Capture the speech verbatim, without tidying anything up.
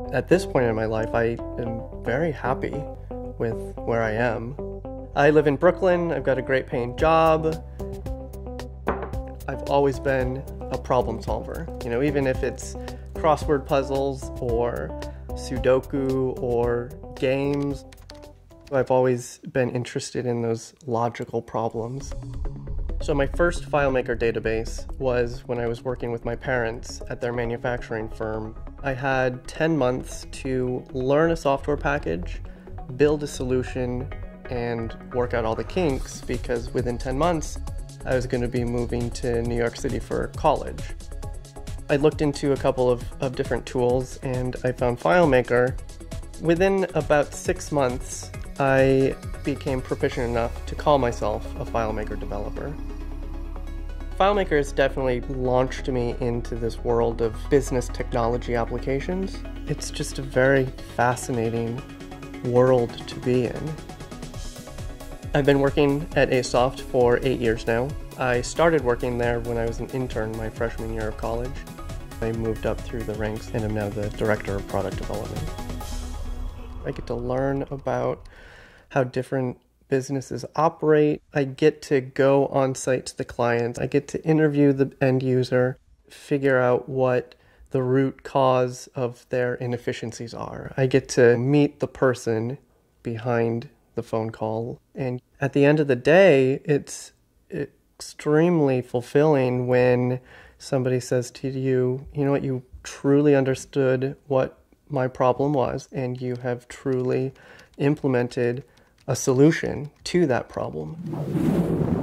At this point in my life, I am very happy with where I am. I live in Brooklyn, I've got a great paying job. I've always been a problem solver, you know, even if it's crossword puzzles or Sudoku or games. I've always been interested in those logical problems. So my first FileMaker database was when I was working with my parents at their manufacturing firm. I had ten months to learn a software package, build a solution, and work out all the kinks, because within ten months, I was going to be moving to New York City for college. I looked into a couple of, of different tools and I found FileMaker. Within about six months, I became proficient enough to call myself a FileMaker developer. FileMaker has definitely launched me into this world of business technology applications. It's just a very fascinating world to be in. I've been working at Asoft for eight years now. I started working there when I was an intern my freshman year of college. I moved up through the ranks and am now the director of product development. I get to learn about how different businesses operate. I get to go on site to the client. I get to interview the end user, figure out what the root cause of their inefficiencies are. I get to meet the person behind the phone call. And at the end of the day, it's extremely fulfilling when somebody says to you, you know what, you truly understood what my problem was, and you have truly implemented a solution to that problem.